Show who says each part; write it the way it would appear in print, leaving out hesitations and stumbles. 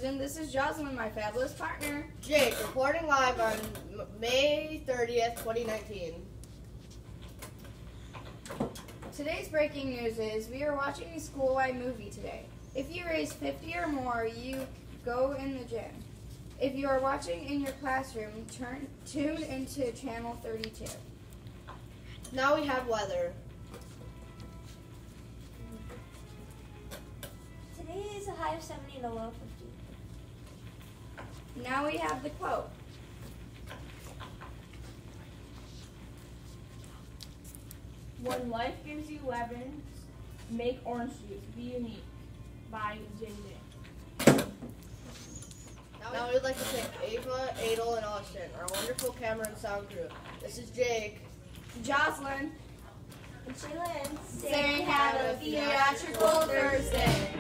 Speaker 1: President. This is Jocelyn, my fabulous partner.
Speaker 2: Jake, reporting live on May 30th, 2019.
Speaker 1: Today's breaking news is we are watching a school-wide movie today. If you raise 50 or more, you go in the gym. If you are watching in your classroom, tune into channel 32.
Speaker 2: Now we have weather.
Speaker 3: Today is a high of 70 and a low of 50.
Speaker 1: Now we have the quote.
Speaker 4: When life gives you lemons, make orange juice. Be unique. By JJ.
Speaker 2: Now we'd like to thank Ava, Adel, and Austin, our wonderful camera and sound crew. This is Jake.
Speaker 1: Jocelyn
Speaker 3: And Shaylin
Speaker 1: saying have a theatrical Thursday.